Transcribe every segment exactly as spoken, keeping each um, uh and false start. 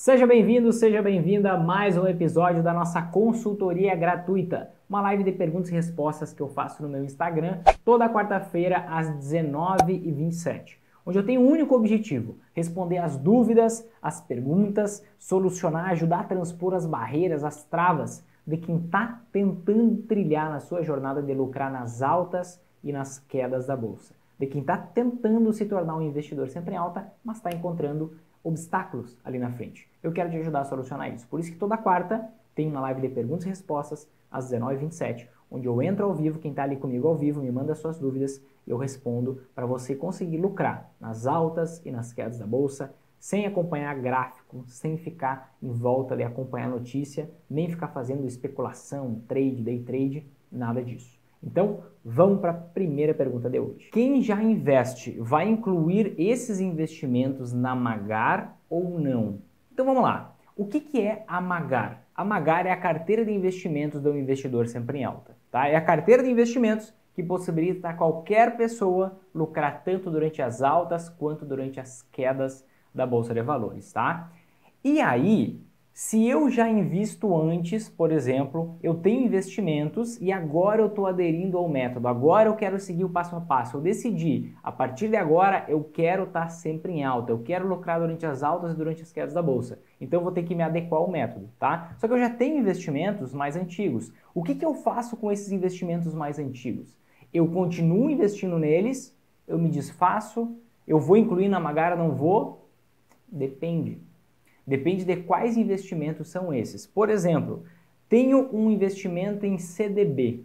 Seja bem-vindo, seja bem-vinda a mais um episódio da nossa consultoria gratuita, uma live de perguntas e respostas que eu faço no meu Instagram toda quarta-feira às dezenove e vinte e sete, onde eu tenho um único objetivo: responder as dúvidas, as perguntas, solucionar, ajudar a transpor as barreiras, as travas de quem está tentando trilhar na sua jornada de lucrar nas altas e nas quedas da bolsa, de quem está tentando se tornar um investidor sempre em alta, mas está encontrando obstáculos ali na frente. Eu quero te ajudar a solucionar isso. Por isso que toda quarta tem uma live de perguntas e respostas às dezenove e vinte e sete, onde eu entro ao vivo, quem está ali comigo ao vivo me manda suas dúvidas e eu respondo para você conseguir lucrar nas altas e nas quedas da bolsa, sem acompanhar gráfico, sem ficar em volta de acompanhar notícia, nem ficar fazendo especulação, trade, day trade, nada disso. Então, vamos para a primeira pergunta de hoje. Quem já investe vai incluir esses investimentos na Magar ou não? Então vamos lá. O que, que é a Magar? A Magar é a carteira de investimentos do investidor sempre em alta. Tá? É a carteira de investimentos que possibilita a qualquer pessoa lucrar tanto durante as altas quanto durante as quedas da Bolsa de Valores. Tá? E aí, se eu já invisto antes, por exemplo, eu tenho investimentos e agora eu estou aderindo ao método, agora eu quero seguir o passo a passo, eu decidi, a partir de agora eu quero estar sempre em alta, eu quero lucrar durante as altas e durante as quedas da bolsa, então eu vou ter que me adequar ao método, tá? Só que eu já tenho investimentos mais antigos. O que que eu faço com esses investimentos mais antigos? Eu continuo investindo neles, eu me desfaço, eu vou incluir na Magar, não vou? Depende. Depende de quais investimentos são esses. Por exemplo, tenho um investimento em C D B.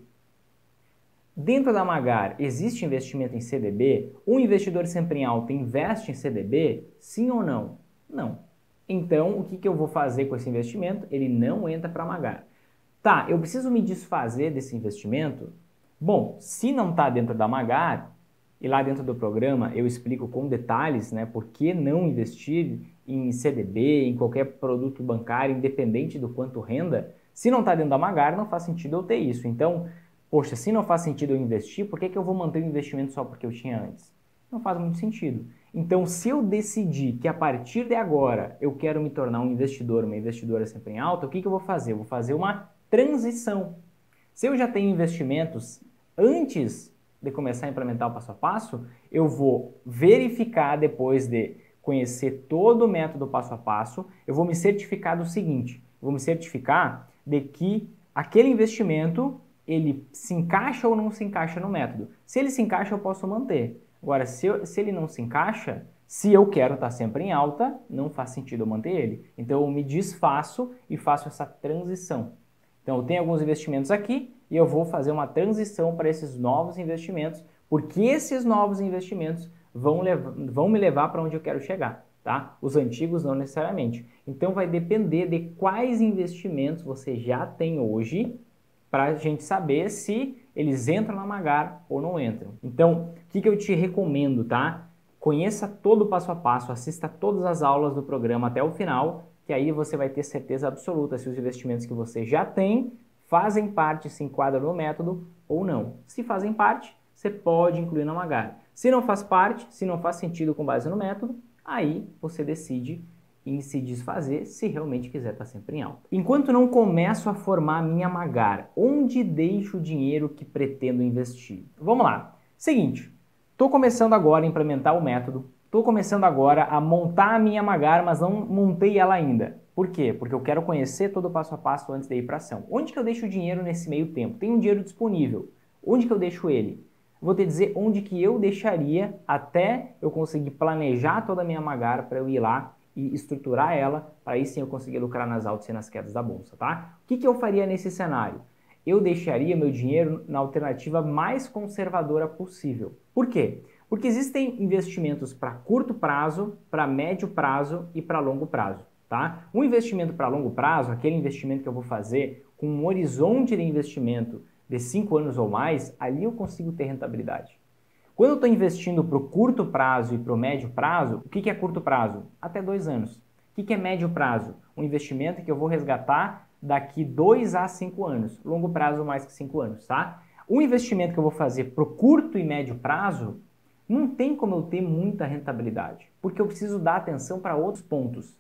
Dentro da Magar, existe investimento em C D B? Um investidor sempre em alta investe em C D B? Sim ou não? Não. Então, o que, que eu vou fazer com esse investimento? Ele não entra para a Magar. Tá, eu preciso me desfazer desse investimento? Bom, se não está dentro da Magar, e lá dentro do programa eu explico com detalhes, né, por que não investir em C D B, em qualquer produto bancário, independente do quanto renda. Se não está dentro da Magar, não faz sentido eu ter isso. Então, poxa, se não faz sentido eu investir, por que, que eu vou manter o investimento só porque eu tinha antes? Não faz muito sentido. Então, se eu decidir que a partir de agora eu quero me tornar um investidor, uma investidora sempre em alta, o que, que eu vou fazer? Eu vou fazer uma transição. Se eu já tenho investimentos antes de começar a implementar o passo a passo, eu vou verificar depois de conhecer todo o método passo a passo, eu vou me certificar do seguinte, vou me certificar de que aquele investimento, ele se encaixa ou não se encaixa no método. Se ele se encaixa, eu posso manter. Agora, se, eu, se ele não se encaixa, se eu quero estar sempre em alta, não faz sentido eu manter ele. Então, eu me desfaço e faço essa transição. Então, eu tenho alguns investimentos aqui e eu vou fazer uma transição para esses novos investimentos, porque esses novos investimentos vão, levar, vão me levar para onde eu quero chegar, tá? Os antigos não necessariamente. Então, vai depender de quais investimentos você já tem hoje para a gente saber se eles entram na Magar ou não entram. Então, o que, que eu te recomendo, tá? Conheça todo o passo a passo, assista todas as aulas do programa até o final, que aí você vai ter certeza absoluta se os investimentos que você já tem fazem parte, se enquadram no método ou não. Se fazem parte, você pode incluir na Magar. Se não faz parte, se não faz sentido com base no método, aí você decide em se desfazer se realmente quiser estar sempre em alta. Enquanto não começo a formar a minha Magar, onde deixo o dinheiro que pretendo investir? Vamos lá. Seguinte, estou começando agora a implementar o método, estou começando agora a montar a minha Magar, mas não montei ela ainda. Por quê? Porque eu quero conhecer todo o passo a passo antes de ir para a ação. Onde que eu deixo o dinheiro nesse meio tempo? Tem um dinheiro disponível. Onde que eu deixo ele? Vou te dizer onde que eu deixaria até eu conseguir planejar toda a minha Magar para eu ir lá e estruturar ela, para aí sim eu conseguir lucrar nas altas e nas quedas da bolsa, tá? O que que eu faria nesse cenário? Eu deixaria meu dinheiro na alternativa mais conservadora possível. Por quê? Porque existem investimentos para curto prazo, para médio prazo e para longo prazo, tá? Um investimento para longo prazo, aquele investimento que eu vou fazer com um horizonte de investimento de cinco anos ou mais, ali eu consigo ter rentabilidade. Quando eu estou investindo para o curto prazo e para o médio prazo, o que, que é curto prazo? Até dois anos. O que, que é médio prazo? Um investimento que eu vou resgatar daqui dois a cinco anos. Longo prazo mais que cinco anos, tá? O investimento que eu vou fazer para o curto e médio prazo, não tem como eu ter muita rentabilidade, porque eu preciso dar atenção para outros pontos.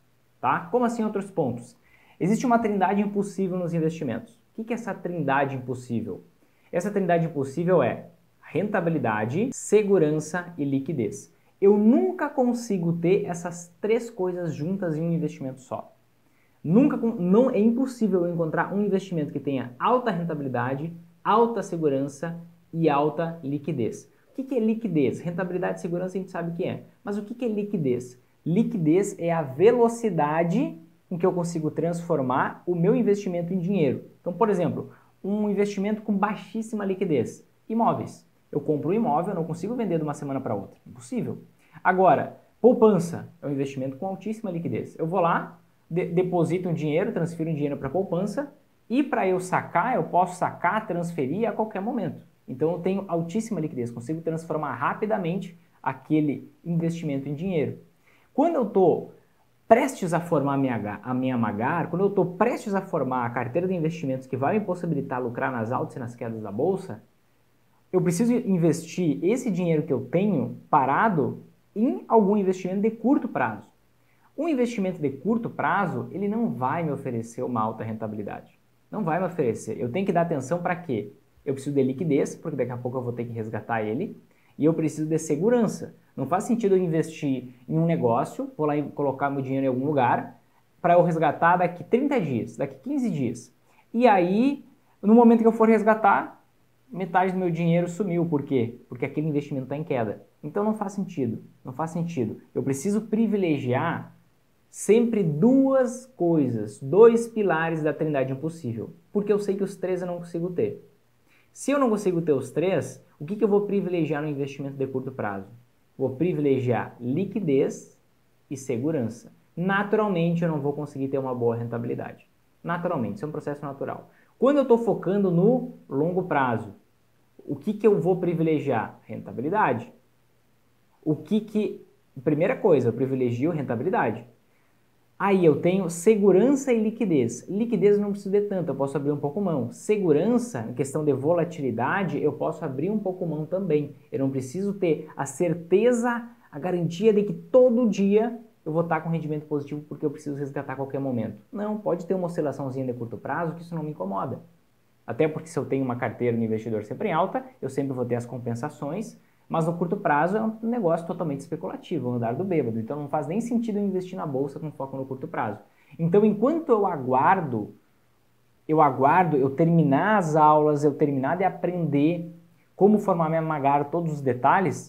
tá? Como assim outros pontos? Existe uma trindade impossível nos investimentos. O que é essa trindade impossível? Essa trindade impossível é rentabilidade, segurança e liquidez. Eu nunca consigo ter essas três coisas juntas em um investimento só. Nunca, não, é impossível eu encontrar um investimento que tenha alta rentabilidade, alta segurança e alta liquidez. O que é liquidez? Rentabilidade e segurança a gente sabe o que é. Mas o que é liquidez? Liquidez é a velocidade em que eu consigo transformar o meu investimento em dinheiro. Então, por exemplo, um investimento com baixíssima liquidez. Imóveis. Eu compro um imóvel, eu não consigo vender de uma semana para outra. Impossível. Agora, poupança é um investimento com altíssima liquidez. Eu vou lá, de deposito um dinheiro, transfiro um dinheiro para a poupança e para eu sacar, eu posso sacar, transferir a qualquer momento. Então eu tenho altíssima liquidez, consigo transformar rapidamente aquele investimento em dinheiro. Quando eu estou prestes a formar a minha, a minha Magar, quando eu estou prestes a formar a carteira de investimentos que vai me possibilitar lucrar nas altas e nas quedas da bolsa, eu preciso investir esse dinheiro que eu tenho parado em algum investimento de curto prazo. Um investimento de curto prazo, ele não vai me oferecer uma alta rentabilidade. Não vai me oferecer. Eu tenho que dar atenção para quê? Eu preciso de liquidez, porque daqui a pouco eu vou ter que resgatar ele, e eu preciso de segurança. Não faz sentido eu investir em um negócio, vou lá e colocar meu dinheiro em algum lugar, para eu resgatar daqui trinta dias, daqui quinze dias. E aí, no momento que eu for resgatar, metade do meu dinheiro sumiu. Por quê? Porque aquele investimento está em queda. Então não faz sentido, não faz sentido. Eu preciso privilegiar sempre duas coisas, dois pilares da trindade impossível, porque eu sei que os três eu não consigo ter. Se eu não consigo ter os três, o que, que eu vou privilegiar no investimento de curto prazo? Vou privilegiar liquidez e segurança. Naturalmente eu não vou conseguir ter uma boa rentabilidade. Naturalmente, isso é um processo natural. Quando eu estou focando no longo prazo, o que, que eu vou privilegiar? Rentabilidade. O que que... Primeira coisa, eu privilegio rentabilidade. Aí eu tenho segurança e liquidez. Liquidez eu não preciso de tanto, eu posso abrir um pouco mão. Segurança, em questão de volatilidade, eu posso abrir um pouco mão também. Eu não preciso ter a certeza, a garantia de que todo dia eu vou estar com rendimento positivo porque eu preciso resgatar a qualquer momento. Não, pode ter uma oscilaçãozinha de curto prazo que isso não me incomoda. Até porque se eu tenho uma carteira no investidor sempre em alta, eu sempre vou ter as compensações, mas no curto prazo é um negócio totalmente especulativo, o andar do bêbado. Então não faz nem sentido eu investir na bolsa com foco no curto prazo. Então enquanto eu aguardo, eu aguardo eu terminar as aulas, eu terminar de aprender como formar minha Magar, todos os detalhes,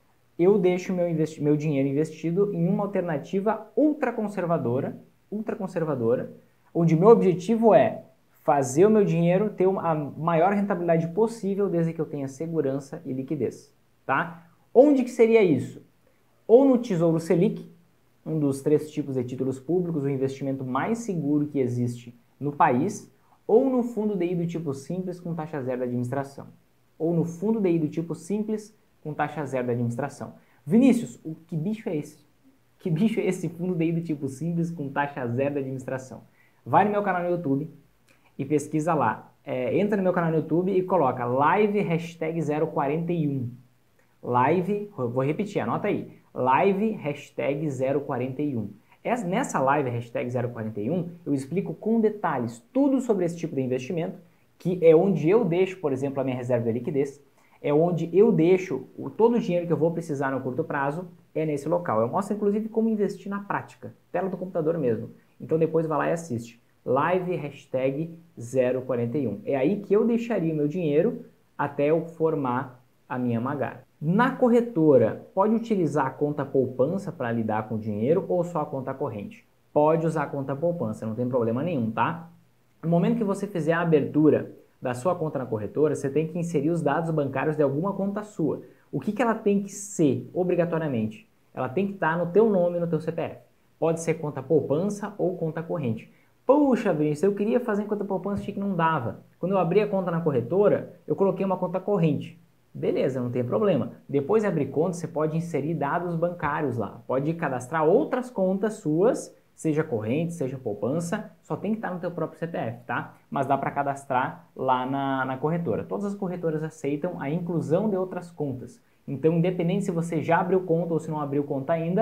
eu deixo meu, meu dinheiro investido em uma alternativa ultra conservadora, ultra conservadora, onde meu objetivo é fazer o meu dinheiro ter a maior rentabilidade possível desde que eu tenha segurança e liquidez. Tá? Onde que seria isso? Ou no Tesouro Selic, um dos três tipos de títulos públicos, o investimento mais seguro que existe no país, ou no fundo D I do tipo simples com taxa zero da administração. Ou no fundo D I do tipo simples com taxa zero da administração. Vinícius, o que bicho é esse? Que bicho é esse fundo D I do tipo simples com taxa zero da administração? Vai no meu canal no YouTube e pesquisa lá. É, entra no meu canal no YouTube e coloca live hashtag zero quarenta e um. Live, vou repetir, anota aí, live hashtag zero quarenta e um. Essa, nessa live hashtag zero quarenta e um, eu explico com detalhes tudo sobre esse tipo de investimento, que é onde eu deixo, por exemplo, a minha reserva de liquidez, é onde eu deixo o, todo o dinheiro que eu vou precisar no curto prazo, é nesse local. Eu mostro, inclusive, como investir na prática, tela do computador mesmo. Então depois vai lá e assiste. Live hashtag zero quarenta e um. É aí que eu deixaria o meu dinheiro até eu formar a minha Magar. Na corretora, pode utilizar a conta poupança para lidar com o dinheiro ou só a conta corrente? Pode usar a conta poupança, não tem problema nenhum, tá? No momento que você fizer a abertura da sua conta na corretora, você tem que inserir os dados bancários de alguma conta sua. O que que ela tem que ser, obrigatoriamente? Ela tem que estar no teu nome e no teu C P F. Pode ser conta poupança ou conta corrente. Puxa, Vinícius, eu queria fazer conta poupança, achei que não dava. Quando eu abri a conta na corretora, eu coloquei uma conta corrente. Beleza, não tem problema. Depois de abrir conta, você pode inserir dados bancários lá. Pode cadastrar outras contas suas, seja corrente, seja poupança, só tem que estar no teu próprio C P F, tá? Mas dá para cadastrar lá na, na corretora. Todas as corretoras aceitam a inclusão de outras contas. Então, independente se você já abriu conta ou se não abriu conta ainda,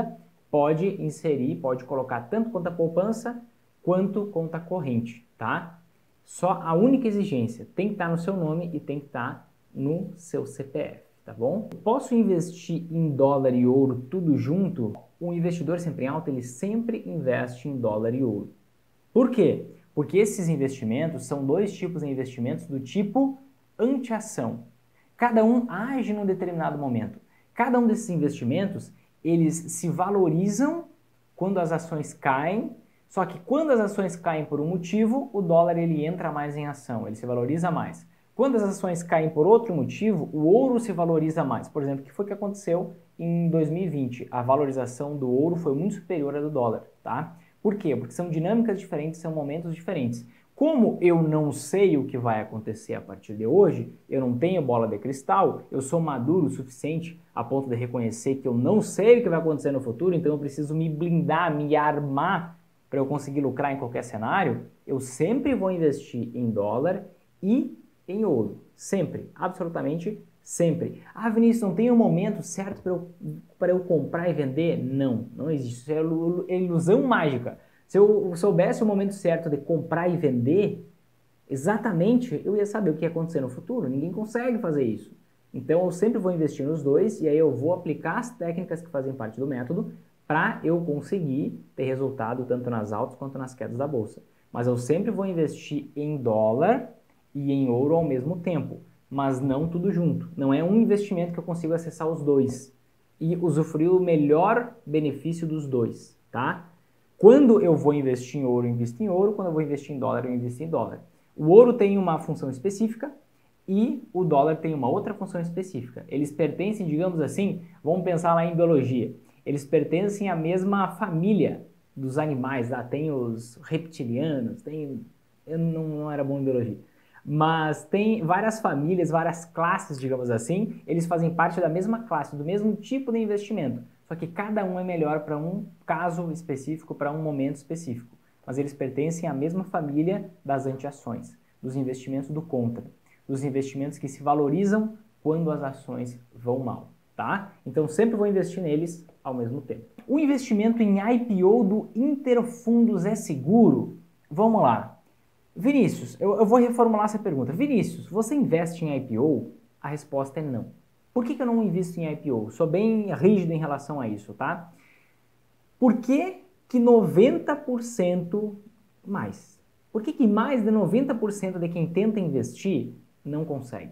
pode inserir, pode colocar tanto conta poupança quanto conta corrente, tá? Só a única exigência, tem que estar no seu nome e tem que estar no seu C P F, tá bom? Posso investir em dólar e ouro tudo junto? O investidor sempre em alta, ele sempre investe em dólar e ouro. Por quê? Porque esses investimentos são dois tipos de investimentos do tipo anti-ação. Cada um age num determinado momento. Cada um desses investimentos, eles se valorizam quando as ações caem, só que quando as ações caem por um motivo, o dólar ele entra mais em ação, ele se valoriza mais. Quando as ações caem por outro motivo, o ouro se valoriza mais. Por exemplo, o que foi que aconteceu em dois mil e vinte? A valorização do ouro foi muito superior à do dólar, tá? Por quê? Porque são dinâmicas diferentes, são momentos diferentes. Como eu não sei o que vai acontecer a partir de hoje, eu não tenho bola de cristal, eu sou maduro o suficiente a ponto de reconhecer que eu não sei o que vai acontecer no futuro, então eu preciso me blindar, me armar para eu conseguir lucrar em qualquer cenário, eu sempre vou investir em dólar e em ouro. Sempre, absolutamente sempre. Ah, Vinícius, não tem um momento certo para eu, para eu comprar e vender? Não, não existe. Isso é ilusão mágica. Se eu soubesse o momento certo de comprar e vender, exatamente, eu ia saber o que ia acontecer no futuro. Ninguém consegue fazer isso. Então, eu sempre vou investir nos dois e aí eu vou aplicar as técnicas que fazem parte do método para eu conseguir ter resultado tanto nas altas quanto nas quedas da bolsa. Mas eu sempre vou investir em dólar e em ouro ao mesmo tempo, mas não tudo junto. Não é um investimento que eu consigo acessar os dois e usufruir o melhor benefício dos dois, tá? Quando eu vou investir em ouro, eu invisto em ouro. Quando eu vou investir em dólar, eu invisto em dólar. O ouro tem uma função específica e o dólar tem uma outra função específica. Eles pertencem, digamos assim, vamos pensar lá em biologia, eles pertencem à mesma família dos animais. Lá tem os reptilianos, tem... eu não, não era bom em biologia. Mas tem várias famílias, várias classes, digamos assim, eles fazem parte da mesma classe, do mesmo tipo de investimento. Só que cada um é melhor para um caso específico, para um momento específico. Mas eles pertencem à mesma família das anti-ações, dos investimentos do contra, dos investimentos que se valorizam quando as ações vão mal, tá? Então sempre vou investir neles ao mesmo tempo. O investimento em I P O do Interfundos é seguro? Vamos lá. Vinícius, eu, eu vou reformular essa pergunta. Vinícius, você investe em I P O? A resposta é não. Por que que eu não invisto em I P O? Sou bem rígido em relação a isso, tá? Por que que noventa por cento mais? Por que que mais de noventa por cento de quem tenta investir não consegue?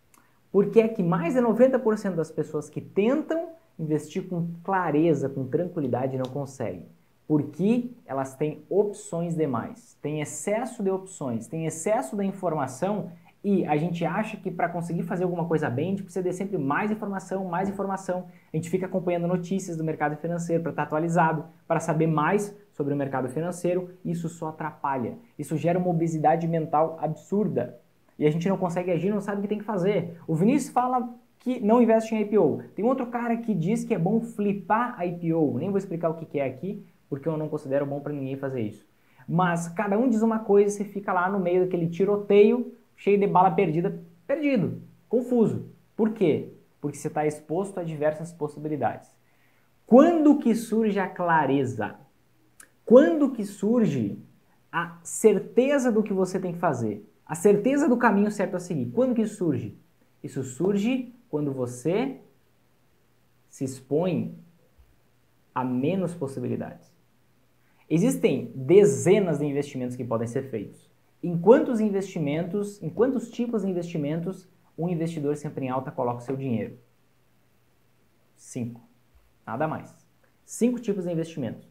Por que é que mais de noventa por cento das pessoas que tentam investir com clareza, com tranquilidade, não conseguem? Porque elas têm opções demais, têm excesso de opções, têm excesso da informação e a gente acha que para conseguir fazer alguma coisa bem, a gente precisa de sempre mais informação, mais informação. A gente fica acompanhando notícias do mercado financeiro para estar atualizado, para saber mais sobre o mercado financeiro. Isso só atrapalha, isso gera uma obesidade mental absurda e a gente não consegue agir, não sabe o que tem que fazer. O Vinícius fala que não investe em I P O. Tem outro cara que diz que é bom flipar I P O. Nem vou explicar o que é aqui, porque eu não considero bom para ninguém fazer isso. Mas cada um diz uma coisa e você fica lá no meio daquele tiroteio, cheio de bala perdida, perdido, confuso. Por quê? Porque você está exposto a diversas possibilidades. Quando que surge a clareza? Quando que surge a certeza do que você tem que fazer? A certeza do caminho certo a seguir? Quando que isso surge? Isso surge quando você se expõe a menos possibilidades. Existem dezenas de investimentos que podem ser feitos. Em quantos investimentos, em quantos tipos de investimentos um investidor sempre em alta coloca o seu dinheiro? Cinco. Nada mais. Cinco tipos de investimentos.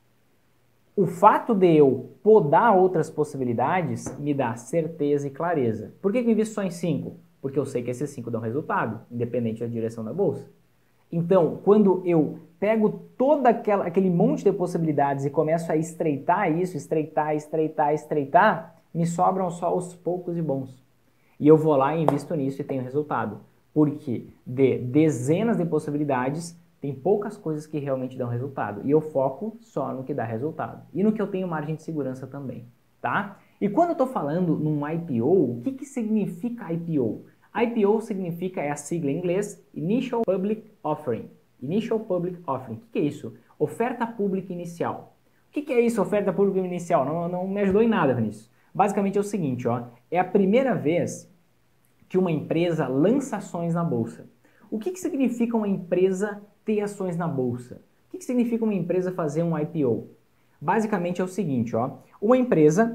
O fato de eu podar outras possibilidades me dá certeza e clareza. Por que que eu invisto só em cinco? Porque eu sei que esses cinco dão resultado, independente da direção da bolsa. Então, quando eu pego todo aquela, aquele monte de possibilidades e começo a estreitar isso, estreitar, estreitar, estreitar, me sobram só os poucos e bons. E eu vou lá e invisto nisso e tenho resultado. Porque de dezenas de possibilidades, tem poucas coisas que realmente dão resultado. E eu foco só no que dá resultado. E no que eu tenho margem de segurança também, tá? E quando eu estou falando num I P O, o que que significa I P O? I P O significa, é a sigla em inglês, Initial Public Offering. Initial Public Offering. O que que é isso? Oferta pública inicial. O que, que é isso, oferta pública inicial? Não, não me ajudou em nada, Vinícius. Basicamente é o seguinte, ó, é a primeira vez que uma empresa lança ações na bolsa. O que, que significa uma empresa ter ações na bolsa? O que, que significa uma empresa fazer um I P O? Basicamente é o seguinte, ó, uma empresa,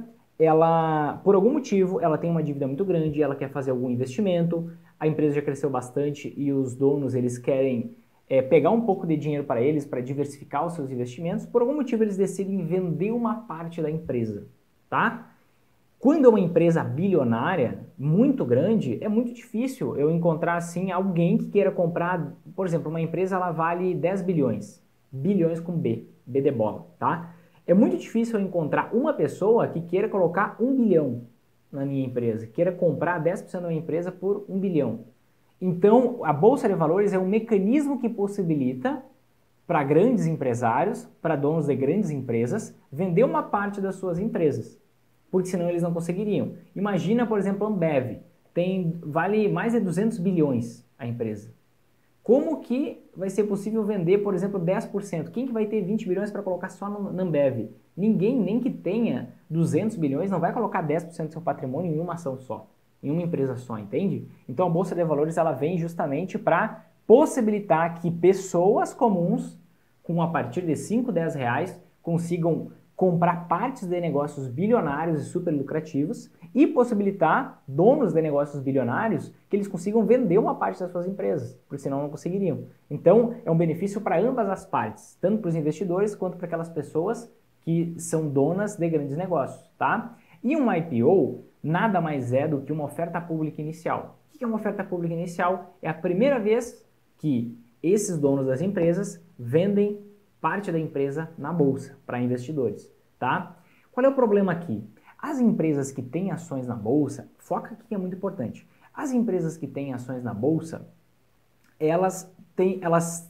ela, por algum motivo, ela tem uma dívida muito grande, ela quer fazer algum investimento, a empresa já cresceu bastante e os donos, eles querem é, pegar um pouco de dinheiro para eles, para diversificar os seus investimentos, por algum motivo eles decidem vender uma parte da empresa, tá? Quando é uma empresa bilionária, muito grande, é muito difícil eu encontrar, assim, alguém que queira comprar, por exemplo, uma empresa, ela vale dez bilhões, bilhões com B, B de bola, tá? É muito difícil eu encontrar uma pessoa que queira colocar um bilhão na minha empresa, queira comprar dez por cento da minha empresa por um bilhão. Então, a Bolsa de Valores é um mecanismo que possibilita para grandes empresários, para donos de grandes empresas, vender uma parte das suas empresas, porque senão eles não conseguiriam. Imagina, por exemplo, a Ambev, tem, vale mais de duzentos bilhões a empresa. Como que vai ser possível vender, por exemplo, dez por cento? Quem que vai ter vinte bilhões para colocar só no, na Ambev? Ninguém, nem que tenha duzentos bilhões, não vai colocar dez por cento do seu patrimônio em uma ação só, em uma empresa só, entende? Então a Bolsa de Valores ela vem justamente para possibilitar que pessoas comuns, com a partir de cinco, dez reais, consigam comprar partes de negócios bilionários e super lucrativos e possibilitar donos de negócios bilionários que eles consigam vender uma parte das suas empresas, porque senão não conseguiriam. Então, é um benefício para ambas as partes, tanto para os investidores quanto para aquelas pessoas que são donas de grandes negócios, tá? E um I P O nada mais é do que uma oferta pública inicial. O que é uma oferta pública inicial? É a primeira vez que esses donos das empresas vendem parte da empresa na bolsa para investidores, tá? Qual é o problema aqui? As empresas que têm ações na bolsa, foca aqui que é muito importante. As empresas que têm ações na bolsa, elas têm, elas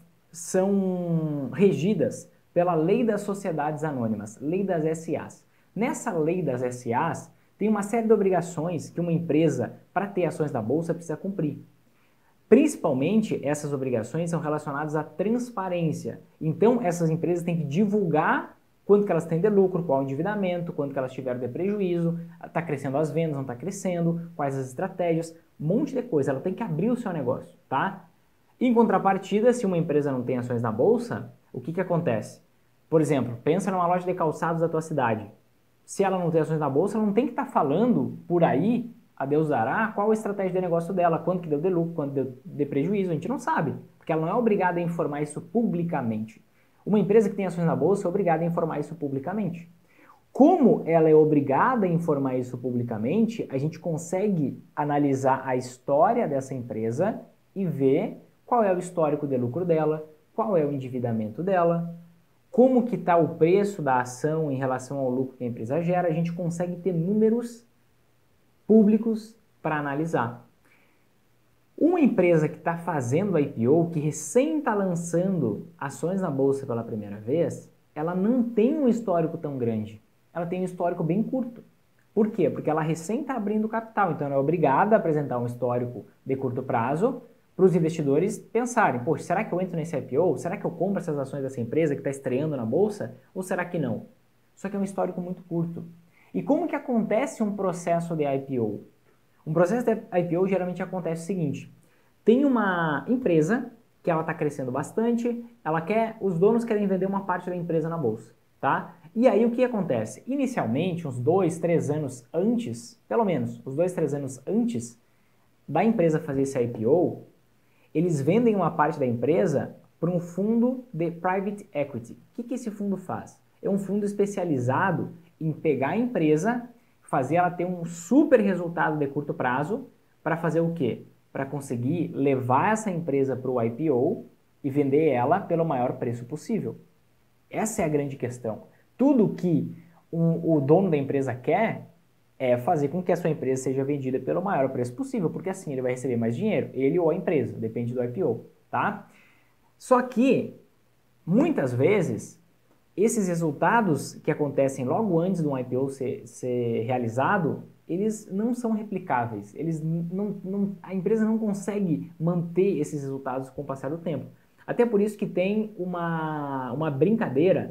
são regidas pela Lei das Sociedades Anônimas, Lei das S As. Nessa Lei das S As, tem uma série de obrigações que uma empresa, para ter ações na bolsa, precisa cumprir. Principalmente, essas obrigações são relacionadas à transparência. Então, essas empresas têm que divulgar quanto que elas têm de lucro, qual o endividamento, quanto que elas tiveram de prejuízo, está crescendo as vendas, não está crescendo, quais as estratégias, um monte de coisa. Ela tem que abrir o seu negócio, tá? Em contrapartida, se uma empresa não tem ações na bolsa, o que que acontece? Por exemplo, pensa numa loja de calçados da tua cidade. Se ela não tem ações na bolsa, ela não tem que estar tá falando por aí, a Deus dará, qual a estratégia de negócio dela, quanto que deu de lucro, quanto deu de prejuízo, a gente não sabe, porque ela não é obrigada a informar isso publicamente. Uma empresa que tem ações na bolsa é obrigada a informar isso publicamente. Como ela é obrigada a informar isso publicamente, a gente consegue analisar a história dessa empresa e ver qual é o histórico de lucro dela, qual é o endividamento dela, como que está o preço da ação em relação ao lucro que a empresa gera, a gente consegue ter números públicos para analisar. Uma empresa que está fazendo I P O, que recém está lançando ações na bolsa pela primeira vez, ela não tem um histórico tão grande. Ela tem um histórico bem curto. Por quê? Porque ela recém está abrindo capital, então ela é obrigada a apresentar um histórico de curto prazo para os investidores pensarem, poxa, será que eu entro nesse I P O? Será que eu compro essas ações dessa empresa que está estreando na bolsa? Ou será que não? Só que é um histórico muito curto. E como que acontece um processo de I P O? Um processo de I P O geralmente acontece o seguinte, tem uma empresa que ela está crescendo bastante, ela quer, os donos querem vender uma parte da empresa na bolsa, tá? E aí o que acontece? Inicialmente, uns dois, três anos antes, pelo menos, uns dois, três anos antes da empresa fazer esse I P O, eles vendem uma parte da empresa para um fundo de private equity. O que que esse fundo faz? É um fundo especializado em pegar a empresa, fazer ela ter um super resultado de curto prazo, para fazer o quê? Para conseguir levar essa empresa para o I P O e vender ela pelo maior preço possível. Essa é a grande questão. Tudo que um, o dono da empresa quer é fazer com que a sua empresa seja vendida pelo maior preço possível, porque assim ele vai receber mais dinheiro, ele ou a empresa, depende do I P O, tá? Só que, muitas vezes, esses resultados que acontecem logo antes do I P O ser, ser realizado, eles não são replicáveis. Eles não, não, a empresa não consegue manter esses resultados com o passar do tempo. Até por isso que tem uma, uma brincadeira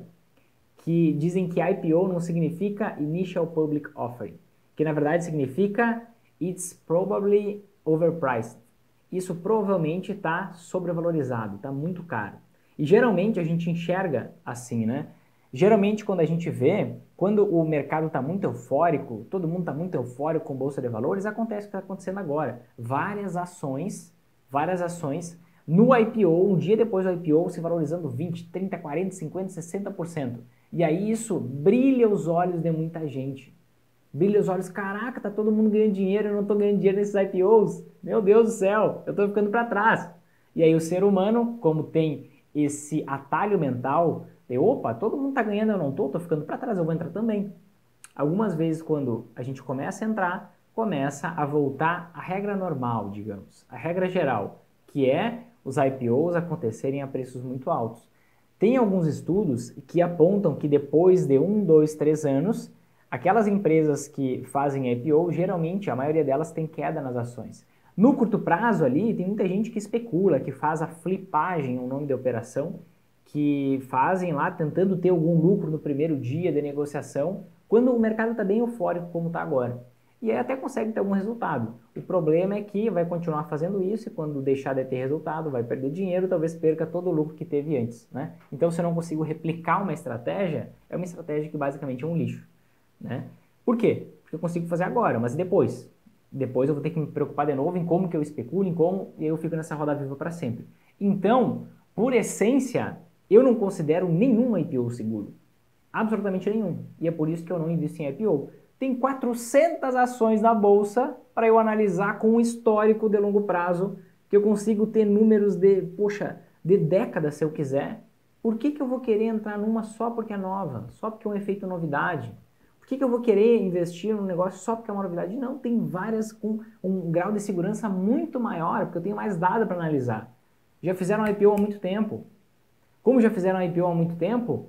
que dizem que I P O não significa Initial Public Offering, que na verdade significa It's Probably Overpriced. Isso provavelmente está sobrevalorizado, está muito caro. E geralmente a gente enxerga assim, né? Geralmente quando a gente vê, quando o mercado está muito eufórico, todo mundo está muito eufórico com Bolsa de Valores, acontece o que está acontecendo agora. Várias ações, várias ações no I P O, um dia depois do I P O, se valorizando vinte, trinta, quarenta, cinquenta, sessenta por cento. E aí isso brilha os olhos de muita gente. Brilha os olhos, caraca, tá todo mundo ganhando dinheiro, eu não estou ganhando dinheiro nesses I P Os. Meu Deus do céu, eu estou ficando para trás. E aí o ser humano, como tem esse atalho mental, de opa, todo mundo está ganhando, eu não estou, estou ficando para trás, eu vou entrar também. Algumas vezes quando a gente começa a entrar, começa a voltar à regra normal, digamos, a regra geral, que é os I P Os acontecerem a preços muito altos. Tem alguns estudos que apontam que depois de um, dois, três anos, aquelas empresas que fazem I P O, geralmente a maioria delas tem queda nas ações. No curto prazo ali, tem muita gente que especula, que faz a flipagem, o nome da operação, que fazem lá tentando ter algum lucro no primeiro dia de negociação, quando o mercado está bem eufórico como está agora. E aí até consegue ter algum resultado. O problema é que vai continuar fazendo isso e quando deixar de ter resultado, vai perder dinheiro, talvez perca todo o lucro que teve antes, né? Então, se eu não consigo replicar uma estratégia, é uma estratégia que basicamente é um lixo, né? Por quê? Porque eu consigo fazer agora, mas depois? Depois eu vou ter que me preocupar de novo em como que eu especulo, em como, e aí eu fico nessa roda viva para sempre. Então, por essência, eu não considero nenhum I P O seguro. Absolutamente nenhum. E é por isso que eu não invisto em I P O. Tem quatrocentas ações na bolsa para eu analisar com um histórico de longo prazo, que eu consigo ter números de, poxa, de décadas se eu quiser. Por que que eu vou querer entrar numa só porque é nova? Só porque é um efeito novidade? Por que que eu vou querer investir num negócio só porque é uma novidade? Não, tem várias com um grau de segurança muito maior, porque eu tenho mais dados para analisar. Já fizeram I P O há muito tempo. Como já fizeram I P O há muito tempo,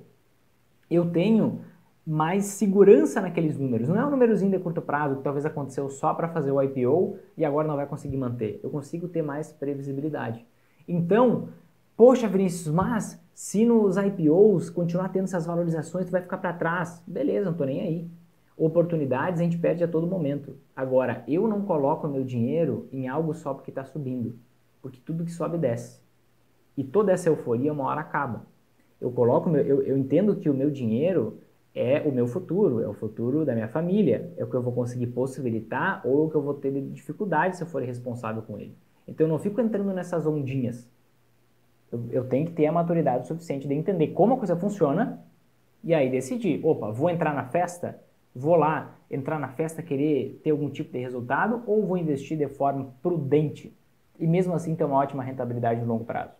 eu tenho mais segurança naqueles números. Não é um númerozinho de curto prazo que talvez aconteceu só para fazer o I P O e agora não vai conseguir manter. Eu consigo ter mais previsibilidade. Então, poxa, Vinícius, mas se nos I P Os continuar tendo essas valorizações, tu vai ficar para trás. Beleza, não estou nem aí. Oportunidades a gente perde a todo momento. Agora, eu não coloco meu dinheiro em algo só porque está subindo. Porque tudo que sobe desce. E toda essa euforia uma hora acaba. Eu coloco, meu, eu, eu entendo que o meu dinheiro é o meu futuro, é o futuro da minha família, é o que eu vou conseguir possibilitar ou o que eu vou ter de dificuldade se eu for responsável com ele. Então eu não fico entrando nessas ondinhas. Eu, eu tenho que ter a maturidade suficiente de entender como a coisa funciona e aí decidir, opa, vou entrar na festa, vou lá entrar na festa querer ter algum tipo de resultado ou vou investir de forma prudente e mesmo assim ter uma ótima rentabilidade no longo prazo.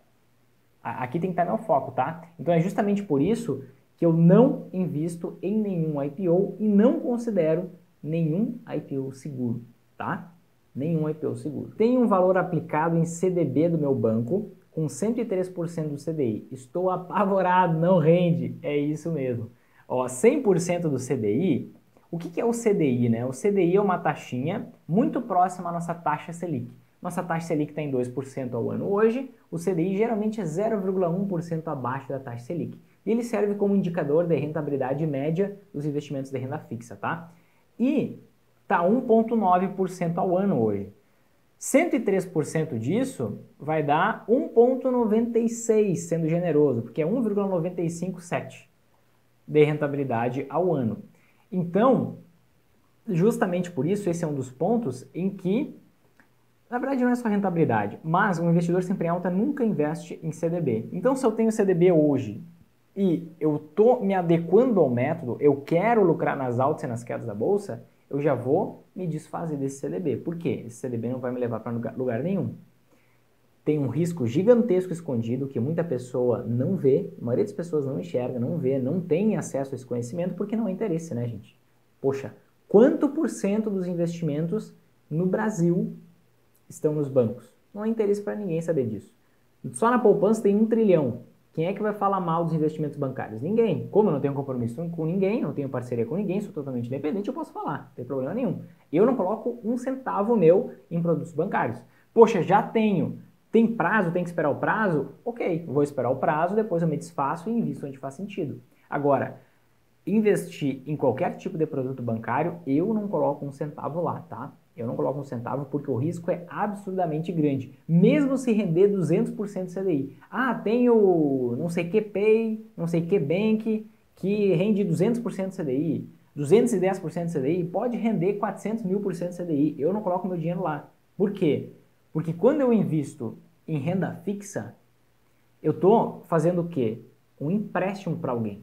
Aqui tem que estar meu foco, tá? Então é justamente por isso que eu não invisto em nenhum I P O e não considero nenhum I P O seguro, tá? Nenhum I P O seguro. Tem um valor aplicado em C D B do meu banco com cento e três por cento do C D I. Estou apavorado, não rende. É isso mesmo. Ó, cem por cento do C D I, o que que é o C D I, né? O C D I é uma taxinha muito próxima à nossa taxa Selic. Nossa taxa Selic está em dois por cento ao ano hoje, o C D I geralmente é zero vírgula um por cento abaixo da taxa Selic. E ele serve como indicador de rentabilidade média dos investimentos de renda fixa, tá? E está um vírgula nove por cento ao ano hoje. cento e três por cento disso vai dar um vírgula noventa e seis, sendo generoso, porque é um vírgula noventa e cinco sete de rentabilidade ao ano. Então, justamente por isso, esse é um dos pontos em que na verdade não é só rentabilidade, mas um investidor sempre em alta nunca investe em C D B. Então se eu tenho C D B hoje e eu estou me adequando ao método, eu quero lucrar nas altas e nas quedas da bolsa, eu já vou me desfazer desse C D B. Por quê? Esse C D B não vai me levar para lugar, lugar nenhum. Tem um risco gigantesco escondido que muita pessoa não vê, a maioria das pessoas não enxerga, não vê, não tem acesso a esse conhecimento porque não é interesse, né, gente? Poxa, quanto por cento dos investimentos no Brasil estão nos bancos? Não é interesse para ninguém saber disso. Só na poupança tem um trilhão. Quem é que vai falar mal dos investimentos bancários? Ninguém. Como eu não tenho compromisso com ninguém, não tenho parceria com ninguém, sou totalmente independente, eu posso falar, não tem problema nenhum. Eu não coloco um centavo meu em produtos bancários. Poxa, já tenho Tem prazo, tem que esperar o prazo? Ok, vou esperar o prazo, depois eu me desfaço e invisto onde faz sentido. Agora, investir em qualquer tipo de produto bancário, eu não coloco um centavo lá, tá? Eu não coloco um centavo porque o risco é absurdamente grande, mesmo se render duzentos por cento C D I. Ah, tem o não sei que Pay, não sei que Bank, que rende duzentos por cento C D I, duzentos e dez por cento C D I, pode render quatrocentos mil por cento C D I. Eu não coloco meu dinheiro lá. Por quê? Porque quando eu invisto em renda fixa, eu estou fazendo o quê? Um empréstimo para alguém.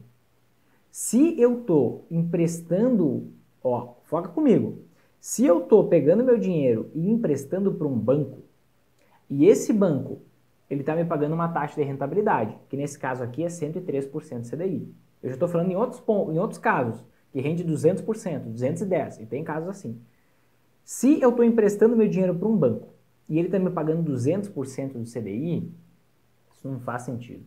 Se eu estou emprestando, ó, foca comigo. Se eu estou pegando meu dinheiro e emprestando para um banco, e esse banco ele está me pagando uma taxa de rentabilidade, que nesse caso aqui é cento e três por cento C D I. Eu já estou falando em outros, em outros casos, que rende duzentos por cento, duzentos e dez por cento, e tem casos assim. Se eu estou emprestando meu dinheiro para um banco e ele está me pagando duzentos por cento do C D I, isso não faz sentido.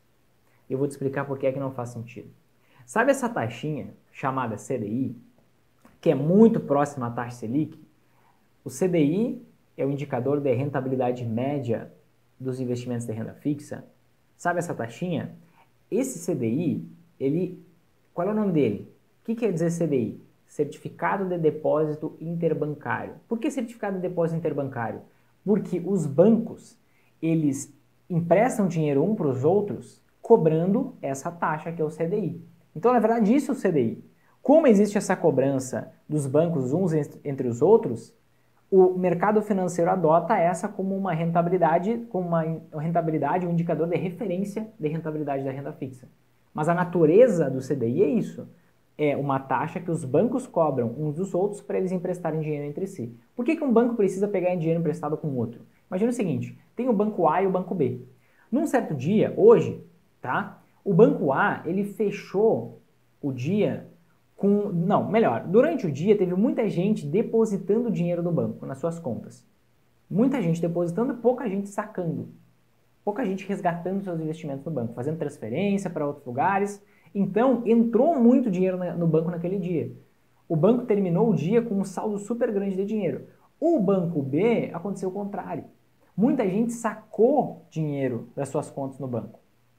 Eu vou te explicar por que é que não faz sentido. Sabe essa taxinha chamada C D I, que é muito próxima à taxa Selic? O C D I é o indicador de rentabilidade média dos investimentos de renda fixa. Sabe essa taxinha? Esse C D I, ele, qual é o nome dele? O que quer dizer C D I? Certificado de Depósito Interbancário. Por que Certificado de Depósito Interbancário? Porque os bancos, eles emprestam dinheiro um para os outros, cobrando essa taxa que é o C D I. Então, na verdade, isso é o C D I. Como existe essa cobrança dos bancos uns entre os outros, o mercado financeiro adota essa como uma rentabilidade, como uma rentabilidade, um indicador de referência de rentabilidade da renda fixa. Mas a natureza do C D I é isso. É uma taxa que os bancos cobram uns dos outros para eles emprestarem dinheiro entre si. Por que que um banco precisa pegar dinheiro emprestado com o outro? Imagina o seguinte, tem o banco A e o banco B. Num certo dia, hoje, tá? O banco A, ele fechou o dia com... Não, melhor, durante o dia teve muita gente depositando dinheiro no banco, nas suas contas. Muita gente depositando e pouca gente sacando. Pouca gente resgatando seus investimentos no banco, fazendo transferência para outros lugares. Então, entrou muito dinheiro no banco naquele dia. O banco terminou o dia com um saldo super grande de dinheiro. O banco B aconteceu o contrário. Muita gente sacou dinheiro das suas contas no banco.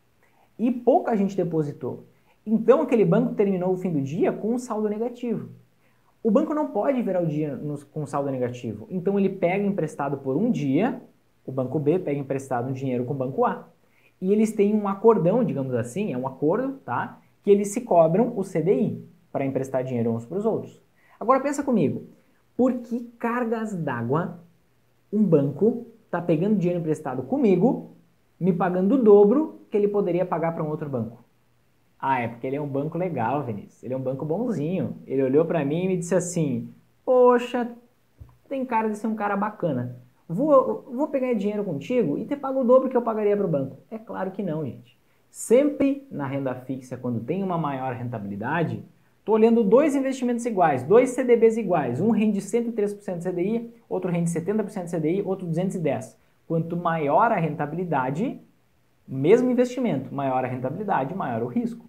E pouca gente depositou. Então, aquele banco terminou o fim do dia com um saldo negativo. O banco não pode virar o dia no, com saldo negativo. Então, ele pega emprestado por um dia, o banco B pega emprestado um dinheiro com o banco A. E eles têm um acordão, digamos assim, é um acordo, tá? Que eles se cobram o C D I para emprestar dinheiro uns para os outros. Agora pensa comigo, por que cargas d'água um banco está pegando dinheiro emprestado comigo, me pagando o dobro que ele poderia pagar para um outro banco? Ah, é porque ele é um banco legal, Vinícius. Ele é um banco bonzinho. Ele olhou para mim e me disse assim, poxa, tem cara de ser um cara bacana. Vou, vou pegar dinheiro contigo e te pago o dobro que eu pagaria para o banco. É claro que não, gente. Sempre na renda fixa, quando tem uma maior rentabilidade, estou olhando dois investimentos iguais, dois C D Bs iguais. Um rende cento e três por cento C D I, outro rende setenta por cento C D I, outro duzentos e dez por cento. Quanto maior a rentabilidade, mesmo investimento, maior a rentabilidade, maior o risco.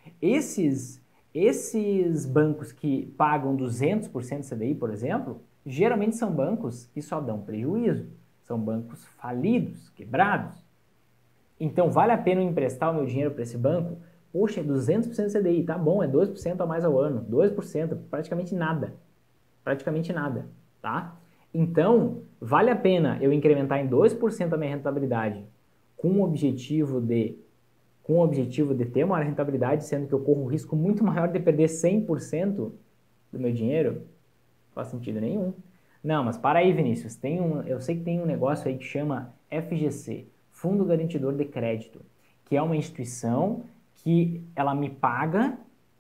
Esses, esses bancos que pagam duzentos por cento C D I, por exemplo, geralmente são bancos que só dão prejuízo. São bancos falidos, quebrados. Então, vale a pena eu emprestar o meu dinheiro para esse banco? Poxa, é duzentos por cento C D I, tá bom, é dois por cento a mais ao ano. dois por cento, praticamente nada. Praticamente nada, tá? Então, vale a pena eu incrementar em dois por cento a minha rentabilidade com o objetivo de, com o objetivo de ter uma rentabilidade, sendo que eu corro um risco muito maior de perder cem por cento do meu dinheiro? Não faz sentido nenhum. Não, mas para aí, Vinícius, tem um, eu sei que tem um negócio aí que chama F G C, Fundo Garantidor de Crédito, que é uma instituição que ela me paga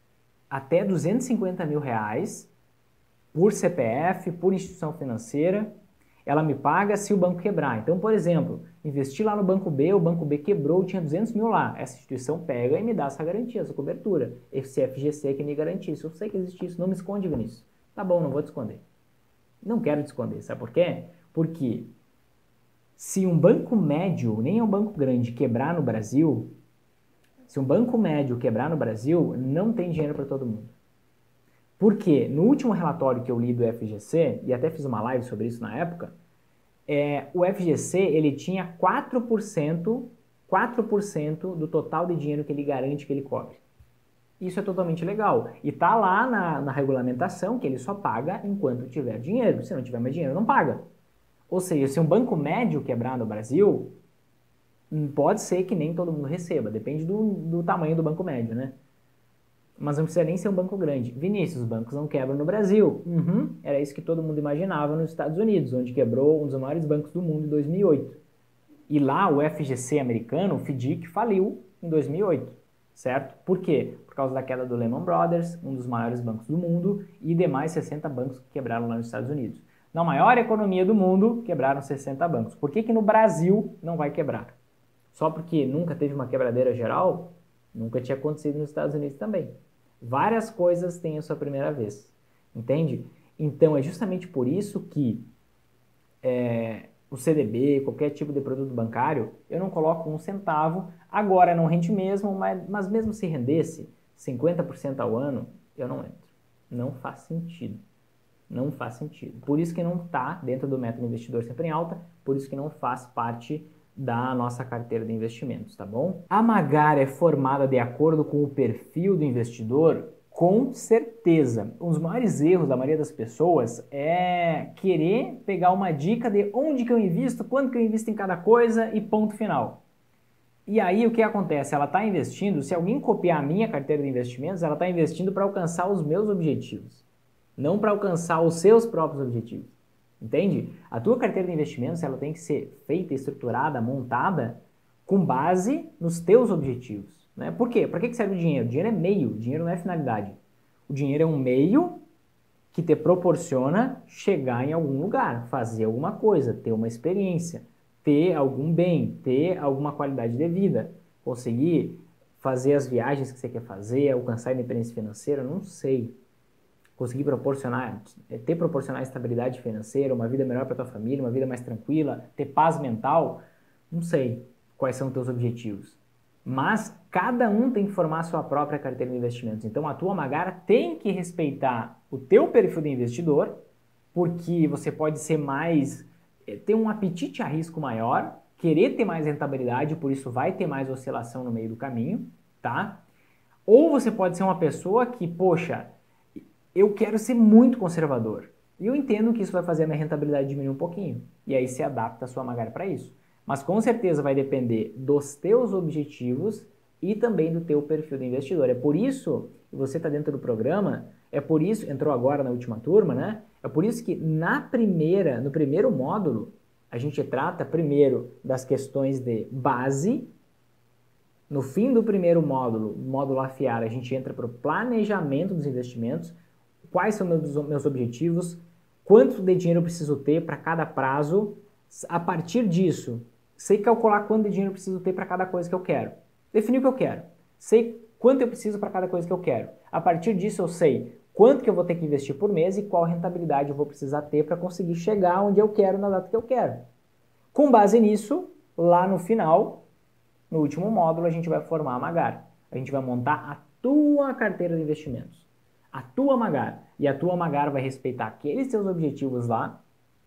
até duzentos e cinquenta mil reais por C P F, por instituição financeira, ela me paga se o banco quebrar. Então, por exemplo, investi lá no banco B, o banco B quebrou, tinha duzentos mil lá. Essa instituição pega e me dá essa garantia, essa cobertura. Esse F G C que me garantia. Eu sei que existe isso, não me esconde, Vinícius. Tá bom, não vou te esconder. Não quero te esconder, sabe por quê? Porque se um banco médio, nem é um banco grande, quebrar no Brasil, se um banco médio quebrar no Brasil, não tem dinheiro para todo mundo. Porque no último relatório que eu li do F G C, e até fiz uma live sobre isso na época, é, o F G C ele tinha quatro por cento, quatro por cento do total de dinheiro que ele garante que ele cobre. Isso é totalmente legal. E tá lá na, na regulamentação que ele só paga enquanto tiver dinheiro. Se não tiver mais dinheiro, não paga. Ou seja, se um banco médio quebrar no Brasil, pode ser que nem todo mundo receba. Depende do, do tamanho do banco médio, né? Mas não precisa nem ser um banco grande. Vinícius, os bancos não quebram no Brasil. Uhum, era isso que todo mundo imaginava nos Estados Unidos, onde quebrou um dos maiores bancos do mundo em dois mil e oito. E lá o F G C americano, o F D I C, faliu em dois mil e oito, certo? Por quê? Por causa da queda do Lehman Brothers, um dos maiores bancos do mundo, e demais sessenta bancos que quebraram lá nos Estados Unidos. Na maior economia do mundo, quebraram sessenta bancos. Por que que no Brasil não vai quebrar? Só porque nunca teve uma quebradeira geral? Nunca tinha acontecido nos Estados Unidos também. Várias coisas têm a sua primeira vez, entende? Então é justamente por isso que é, o C D B, qualquer tipo de produto bancário, eu não coloco um centavo, agora não rende mesmo, mas, mas mesmo se rendesse cinquenta por cento ao ano, eu não entro. Não faz sentido. Não faz sentido. Por isso que não está dentro do método investidor sempre em alta, por isso que não faz parte da nossa carteira de investimentos, tá bom? A Magar é formada de acordo com o perfil do investidor? Com certeza. Um dos maiores erros da maioria das pessoas é querer pegar uma dica de onde que eu invisto, quando que eu invisto em cada coisa e ponto final. E aí o que acontece? Ela está investindo, se alguém copiar a minha carteira de investimentos, ela está investindo para alcançar os meus objetivos, não para alcançar os seus próprios objetivos. Entende? A tua carteira de investimentos ela tem que ser feita, estruturada, montada com base nos teus objetivos. Né? Por quê? Para que serve o dinheiro? O dinheiro é meio, o dinheiro não é finalidade. O dinheiro é um meio que te proporciona chegar em algum lugar, fazer alguma coisa, ter uma experiência, ter algum bem, ter alguma qualidade de vida, conseguir fazer as viagens que você quer fazer, alcançar a independência financeira, não sei. Conseguir proporcionar, ter proporcionar estabilidade financeira, uma vida melhor para tua família, uma vida mais tranquila, ter paz mental, não sei quais são os teus objetivos. Mas cada um tem que formar a sua própria carteira de investimentos. Então a tua Magar tem que respeitar o teu perfil de investidor, porque você pode ser mais, ter um apetite a risco maior, querer ter mais rentabilidade, por isso vai ter mais oscilação no meio do caminho, tá? Ou você pode ser uma pessoa que, poxa, eu quero ser muito conservador. E eu entendo que isso vai fazer a minha rentabilidade diminuir um pouquinho. E aí se adapta a sua Magar para isso. Mas com certeza vai depender dos teus objetivos e também do teu perfil de investidor. É por isso que você está dentro do programa, é por isso, entrou agora na última turma, né? É por isso que na primeira, no primeiro módulo, a gente trata primeiro das questões de base. No fim do primeiro módulo, módulo afiar, a gente entra para o planejamento dos investimentos. Quais são meus, meus objetivos, quanto de dinheiro eu preciso ter para cada prazo. A partir disso, sei calcular quanto de dinheiro eu preciso ter para cada coisa que eu quero. Definir o que eu quero. Sei quanto eu preciso para cada coisa que eu quero. A partir disso, eu sei quanto que eu vou ter que investir por mês e qual rentabilidade eu vou precisar ter para conseguir chegar onde eu quero na data que eu quero. Com base nisso, lá no final, no último módulo, a gente vai formar a Magar. A gente vai montar a tua carteira de investimentos. A tua Magar. E a tua Magar vai respeitar aqueles teus objetivos lá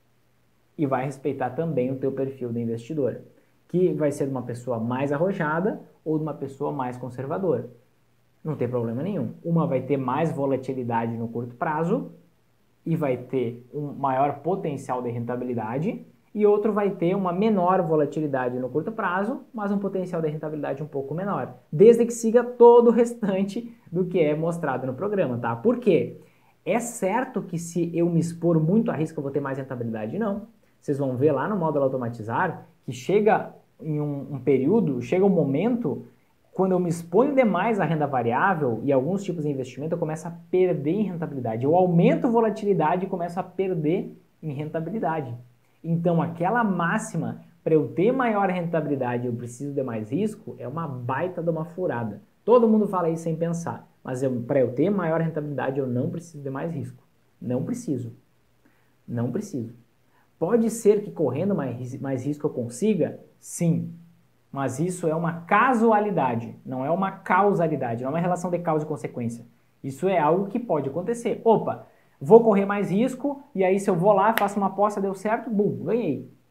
e vai respeitar também o teu perfil de investidor, que vai ser de uma pessoa mais arrojada ou de uma pessoa mais conservadora. Não tem problema nenhum. Uma vai ter mais volatilidade no curto prazo e vai ter um maior potencial de rentabilidade, e outro vai ter uma menor volatilidade no curto prazo, mas um potencial de rentabilidade um pouco menor, desde que siga todo o restante do que é mostrado no programa, tá? Por quê? É certo que se eu me expor muito a risco eu vou ter mais rentabilidade? Não. Vocês vão ver lá no módulo automatizar que chega em um, um período, chega um momento quando eu me exponho demais à renda variável e alguns tipos de investimento eu começo a perder em rentabilidade. Eu aumento volatilidade e começo a perder em rentabilidade. Então, aquela máxima, para eu ter maior rentabilidade, eu preciso de mais risco, é uma baita de uma furada. Todo mundo fala isso sem pensar, mas para eu ter maior rentabilidade, eu não preciso de mais risco. Não preciso. Não preciso. Pode ser que correndo mais, mais risco eu consiga? Sim. Mas isso é uma casualidade, não é uma causalidade, não é uma relação de causa e consequência. Isso é algo que pode acontecer. Opa! Vou correr mais risco, e aí se eu vou lá, faço uma aposta, deu certo, bum, ganhei.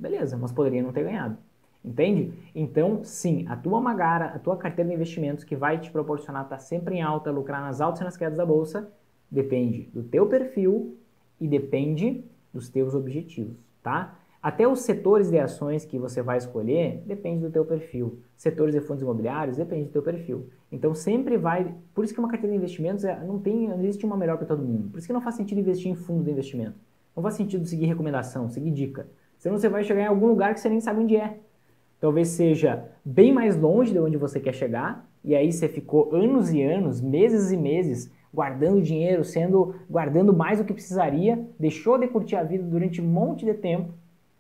Beleza, mas poderia não ter ganhado. Entende? Então, sim, a tua Magara, a tua carteira de investimentos que vai te proporcionar estar sempre em alta, lucrar nas altas e nas quedas da bolsa, depende do teu perfil e depende dos teus objetivos, tá? Até os setores de ações que você vai escolher, depende do teu perfil. Setores de fundos imobiliários, depende do teu perfil. Então, sempre vai... Por isso que uma carteira de investimentos é, não, tem, não existe uma melhor para todo mundo. Por isso que não faz sentido investir em fundo de investimento. Não faz sentido seguir recomendação, seguir dica. Senão você vai chegar em algum lugar que você nem sabe onde é. Talvez seja bem mais longe de onde você quer chegar, e aí você ficou anos e anos, meses e meses, guardando dinheiro, sendo, guardando mais do que precisaria, deixou de curtir a vida durante um monte de tempo,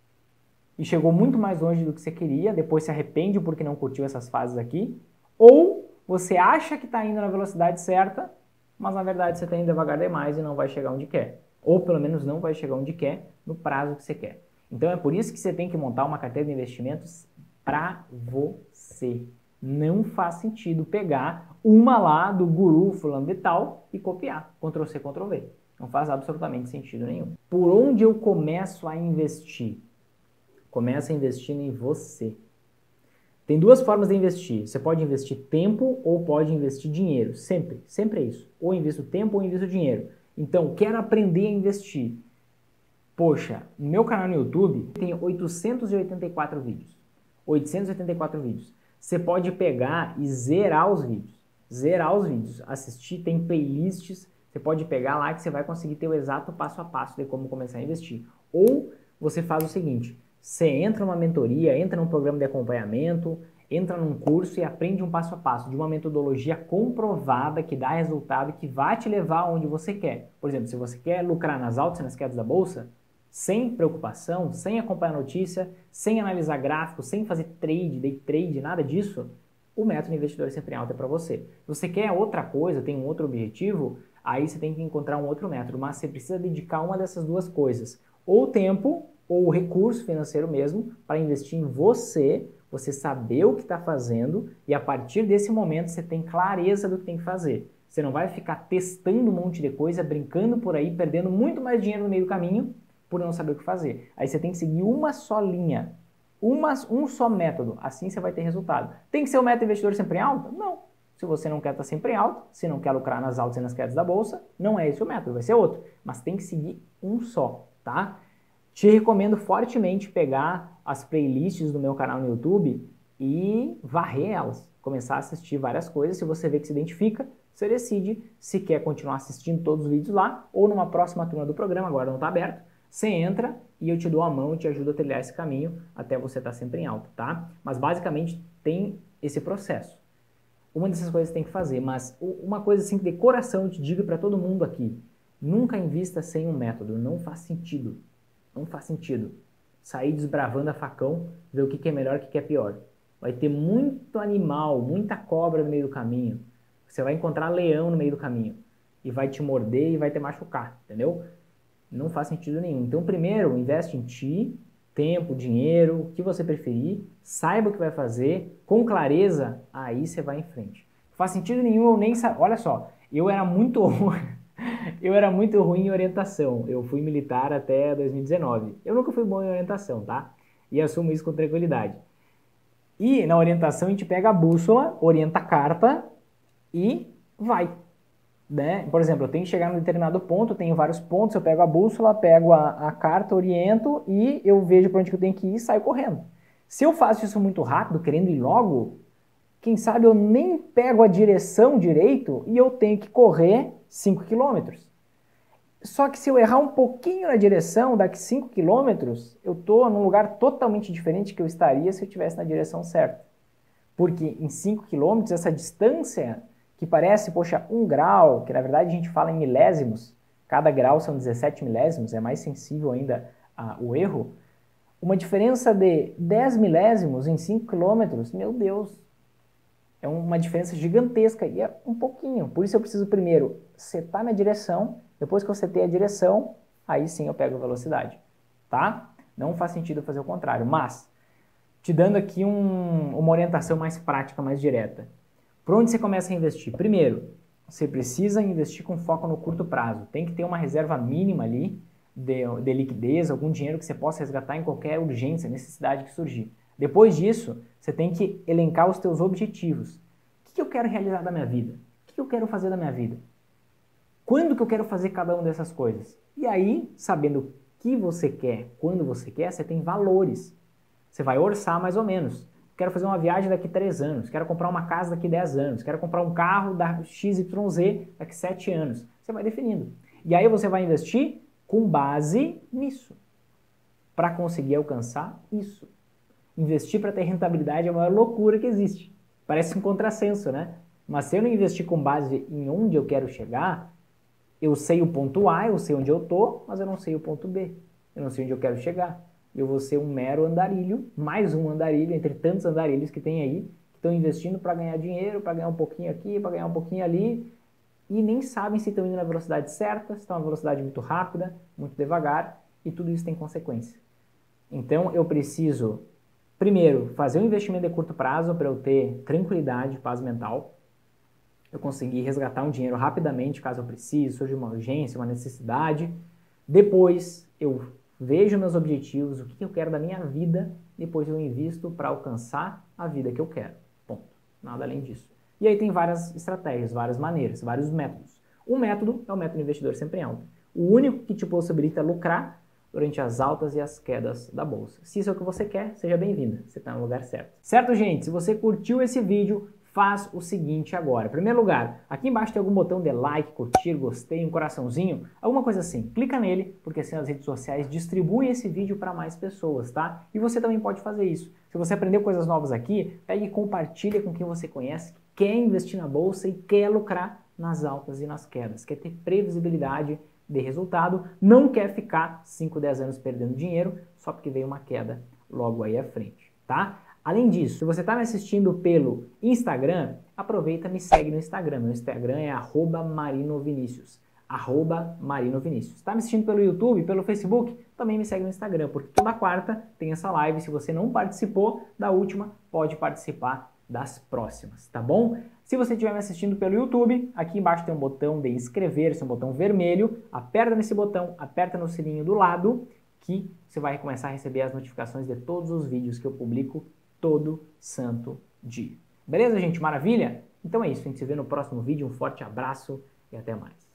e chegou muito mais longe do que você queria, depois se arrepende porque não curtiu essas fases aqui, ou você acha que está indo na velocidade certa, mas na verdade você está indo devagar demais e não vai chegar onde quer. Ou pelo menos não vai chegar onde quer, no prazo que você quer. Então é por isso que você tem que montar uma carteira de investimentos para você. Não faz sentido pegar uma lá do guru fulano de tal e copiar. control C, control V. Não faz absolutamente sentido nenhum. Por onde eu começo a investir? Começa investindo em você. Tem duas formas de investir. Você pode investir tempo ou pode investir dinheiro. Sempre, sempre é isso. Ou invisto tempo ou invisto dinheiro. Então, quero aprender a investir. Poxa, no meu canal no YouTube tem oitocentos e oitenta e quatro vídeos. oitocentos e oitenta e quatro vídeos. Você pode pegar e zerar os vídeos. Zerar os vídeos. Assistir, tem playlists. Você pode pegar lá que você vai conseguir ter o exato passo a passo de como começar a investir. Ou você faz o seguinte, você entra numa mentoria, entra num programa de acompanhamento, entra num curso e aprende um passo a passo de uma metodologia comprovada que dá resultado e que vai te levar onde você quer. Por exemplo, se você quer lucrar nas altas e nas quedas da bolsa, sem preocupação, sem acompanhar a notícia, sem analisar gráficos, sem fazer trade, day trade, nada disso, o método Investidor Sempre em Alta é para você. Se você quer outra coisa, tem um outro objetivo, aí você tem que encontrar um outro método, mas você precisa dedicar uma dessas duas coisas, ou tempo, ou recurso financeiro mesmo, para investir em você, você saber o que está fazendo e a partir desse momento você tem clareza do que tem que fazer. Você não vai ficar testando um monte de coisa, brincando por aí, perdendo muito mais dinheiro no meio do caminho, por não saber o que fazer. Aí você tem que seguir uma só linha, uma, um só método, assim você vai ter resultado. Tem que ser o método Investidor Sempre em Alta? Não. Se você não quer estar sempre em alta, se não quer lucrar nas altas e nas quedas da bolsa, não é esse o método, vai ser outro. Mas tem que seguir um só, tá? Te recomendo fortemente pegar as playlists do meu canal no YouTube e varrer elas. Começar a assistir várias coisas, se você vê que se identifica, você decide se quer continuar assistindo todos os vídeos lá ou numa próxima turma do programa, agora não está aberto, você entra e eu te dou a mão e te ajudo a trilhar esse caminho até você estar sempre em alta, tá? Mas basicamente tem esse processo. Uma dessas coisas você tem que fazer, mas uma coisa assim de coração eu te digo para todo mundo aqui, nunca invista sem um método, não faz sentido. Não faz sentido. Sair desbravando a facão, ver o que é melhor e o que é pior. Vai ter muito animal, muita cobra no meio do caminho. Você vai encontrar leão no meio do caminho. E vai te morder e vai te machucar, entendeu? Não faz sentido nenhum. Então, primeiro, investe em ti, tempo, dinheiro, o que você preferir. Saiba o que vai fazer, com clareza, aí você vai em frente. Não faz sentido nenhum, eu nem sabia. Olha só, eu era muito... Eu era muito ruim em orientação, eu fui militar até dois mil e dezenove. Eu nunca fui bom em orientação, tá? E assumo isso com tranquilidade. E na orientação a gente pega a bússola, orienta a carta e vai. Né? Por exemplo, eu tenho que chegar num determinado ponto, eu tenho vários pontos, eu pego a bússola, pego a, a carta, oriento e eu vejo para onde que eu tenho que ir e saio correndo. Se eu faço isso muito rápido, querendo ir logo, quem sabe eu nem pego a direção direito e eu tenho que correr cinco quilômetros. Só que se eu errar um pouquinho na direção, daqui cinco quilômetros, eu estou num lugar totalmente diferente que eu estaria se eu estivesse na direção certa. Porque em cinco quilômetros, essa distância que parece, poxa, um grau, que na verdade a gente fala em milésimos, cada grau são dezessete milésimos, é mais sensível ainda ao erro, uma diferença de dez milésimos em cinco quilômetros, meu Deus, é uma diferença gigantesca e é um pouquinho. Por isso eu preciso primeiro setar minha direção, depois que eu setei a direção, aí sim eu pego a velocidade, tá? Não faz sentido fazer o contrário, mas te dando aqui um, uma orientação mais prática, mais direta. Por onde você começa a investir? Primeiro, você precisa investir com foco no curto prazo. Tem que ter uma reserva mínima ali, de, de liquidez, algum dinheiro que você possa resgatar em qualquer urgência, necessidade que surgir. Depois disso, você tem que elencar os teus objetivos. O que eu quero realizar da minha vida? O que eu quero fazer da minha vida? Quando que eu quero fazer cada uma dessas coisas? E aí, sabendo o que você quer, quando você quer, você tem valores. Você vai orçar mais ou menos. Quero fazer uma viagem daqui a três anos, quero comprar uma casa daqui a dez anos, quero comprar um carro da X Y Z daqui a sete anos. Você vai definindo. E aí você vai investir com base nisso, para conseguir alcançar isso. Investir para ter rentabilidade é a maior loucura que existe. Parece um contrassenso, né? Mas se eu não investir com base em onde eu quero chegar, eu sei o ponto A, eu sei onde eu estou, mas eu não sei o ponto B. Eu não sei onde eu quero chegar. Eu vou ser um mero andarilho, mais um andarilho, entre tantos andarilhos que tem aí, que estão investindo para ganhar dinheiro, para ganhar um pouquinho aqui, para ganhar um pouquinho ali, e nem sabem se estão indo na velocidade certa, se estão na velocidade muito rápida, muito devagar, e tudo isso tem consequência. Então eu preciso, primeiro, fazer um investimento de curto prazo para eu ter tranquilidade, paz mental, eu conseguir resgatar um dinheiro rapidamente, caso eu precise, surge uma urgência, uma necessidade. Depois eu vejo meus objetivos, o que eu quero da minha vida, depois eu invisto para alcançar a vida que eu quero. Ponto. Nada além disso. E aí tem várias estratégias, várias maneiras, vários métodos. Um método é o método investidor sempre em alta. O único que te possibilita lucrar durante as altas e as quedas da bolsa. Se isso é o que você quer, seja bem-vinda. Você está no lugar certo. Certo, gente? Se você curtiu esse vídeo, faz o seguinte agora. Em primeiro lugar, aqui embaixo tem algum botão de like, curtir, gostei, um coraçãozinho, alguma coisa assim. Clica nele, porque assim as redes sociais distribuem esse vídeo para mais pessoas, tá? E você também pode fazer isso. Se você aprendeu coisas novas aqui, pegue e compartilha com quem você conhece, que quer investir na bolsa e quer lucrar nas altas e nas quedas, quer ter previsibilidade de resultado, não quer ficar cinco, dez anos perdendo dinheiro só porque veio uma queda logo aí à frente, tá? Além disso, se você está me assistindo pelo Instagram, aproveita e me segue no Instagram. Meu Instagram é arroba marinovinicius. arroba marinovinicius. Está me assistindo pelo YouTube, pelo Facebook? Também me segue no Instagram, porque toda quarta tem essa live. Se você não participou da última, pode participar das próximas, tá bom? Se você estiver me assistindo pelo YouTube, aqui embaixo tem um botão de inscrever-se, um botão vermelho. Aperta nesse botão, aperta no sininho do lado, que você vai começar a receber as notificações de todos os vídeos que eu publico todo santo dia. Beleza, gente? Maravilha? Então é isso. A gente se vê no próximo vídeo. Um forte abraço e até mais.